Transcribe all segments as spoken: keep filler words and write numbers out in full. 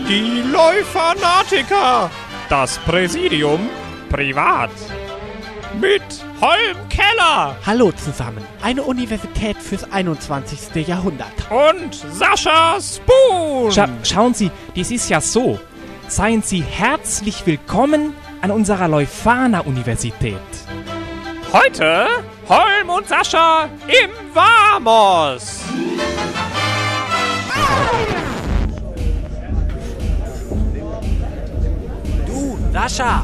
Die Leufanatiker. Das Präsidium privat. Mit Holm Keller. Hallo zusammen, eine Universität fürs einundzwanzigste Jahrhundert. Und Sascha Spoon. Scha schauen Sie, dies ist ja so. Seien Sie herzlich willkommen an unserer Leuphana-Universität. Heute Holm und Sascha im Vamos. Du, Sascha!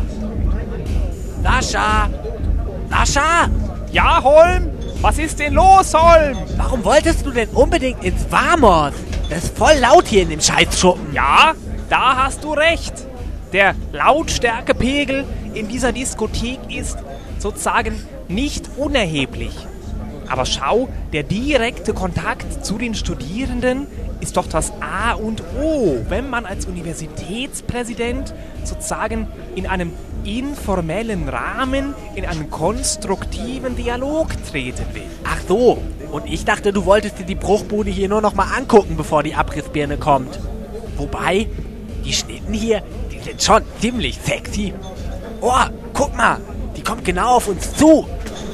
Sascha! Sascha! Ja, Holm? Was ist denn los, Holm? Warum wolltest du denn unbedingt ins Vamos? Das ist voll laut hier in dem Scheißschuppen. Ja, da hast du recht. Der Lautstärkepegel in dieser Diskothek ist sozusagen nicht unerheblich. Aber schau, der direkte Kontakt zu den Studierenden ist doch das A und O, wenn man als Universitätspräsident sozusagen in einem informellen Rahmen in einen konstruktiven Dialog treten will. Ach so, und ich dachte, du wolltest dir die Bruchbude hier nur noch mal angucken, bevor die Abrissbirne kommt. Wobei, die Schnitten hier, die sind schon ziemlich sexy. Oh, guck mal, die kommt genau auf uns zu.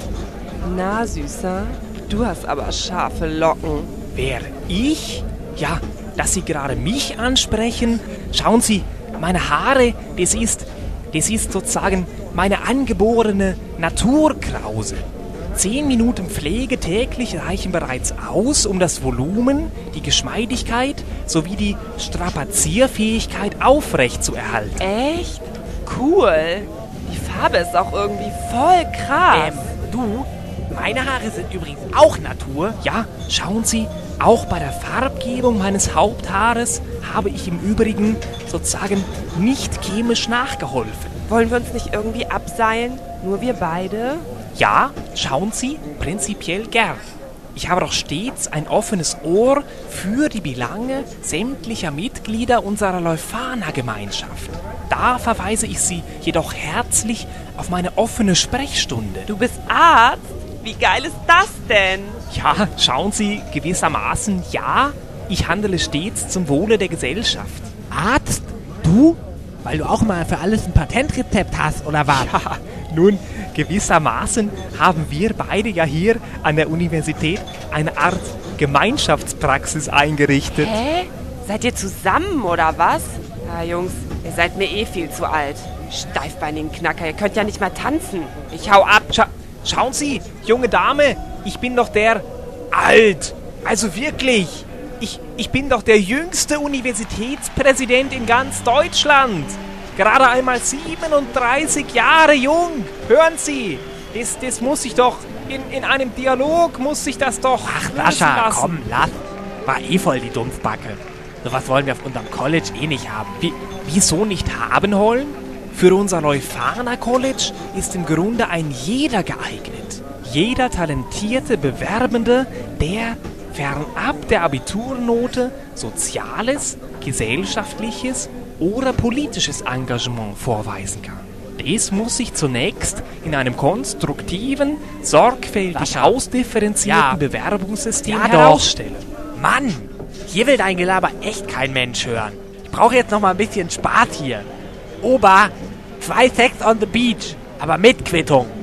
Na, Süßer, du hast aber scharfe Locken. Wer? Ich? Ja, dass Sie gerade mich ansprechen. Schauen Sie, meine Haare, das ist, das ist sozusagen meine angeborene Naturkrause. Zehn Minuten Pflege täglich reichen bereits aus, um das Volumen, die Geschmeidigkeit sowie die Strapazierfähigkeit aufrechtzuerhalten. Echt? Cool. Die Farbe ist auch irgendwie voll krass. Ähm, du, meine Haare sind übrigens auch Natur. Ja, schauen Sie, auch bei der Farbgebung meines Haupthaares habe ich im Übrigen sozusagen nicht chemisch nachgeholfen. Wollen wir uns nicht irgendwie abseilen? Nur wir beide? Ja, schauen Sie, prinzipiell gern. Ich habe doch stets ein offenes Ohr für die Belange sämtlicher Mitglieder unserer Leuphana-Gemeinschaft. Da verweise ich Sie jedoch herzlich auf meine offene Sprechstunde. Du bist Arzt? Wie geil ist das denn? Ja, schauen Sie, gewissermaßen ja, ich handele stets zum Wohle der Gesellschaft. Arzt? Du? Weil du auch mal für alles ein Patentrezept hast, oder was? Ja, nun, gewissermaßen haben wir beide ja hier an der Universität eine Art Gemeinschaftspraxis eingerichtet. Hä? Seid ihr zusammen, oder was? Ja, Jungs, ihr seid mir eh viel zu alt. Steifbeinigen Knacker, ihr könnt ja nicht mal tanzen. Ich hau ab. Scha schauen Sie, junge Dame, ich bin doch der... Alt! Also wirklich! Ich, ich bin doch der jüngste Universitätspräsident in ganz Deutschland! Gerade einmal siebenunddreißig Jahre jung! Hören Sie! Das, das muss ich doch... In, in einem Dialog muss ich das doch... Ach, lösen Sascha, lassen. komm, lass. War eh voll die Dumpfbacke. Sowas wollen wir auf unserem College eh nicht haben. Wie, wieso nicht haben wollen? Für unser Leuphana College ist im Grunde ein jeder geeignet. Jeder talentierte Bewerbende, der fernab der Abiturnote soziales, gesellschaftliches oder politisches Engagement vorweisen kann. Dies muss sich zunächst in einem konstruktiven, sorgfältig Sascha. ausdifferenzierten Ja. Bewerbungssystem Ja, doch. herausstellen. Mann, hier will dein Gelaber echt kein Mensch hören. Ich brauche jetzt noch mal ein bisschen Spaß hier. Ober, zwei Sex on the Beach, aber mit Quittung.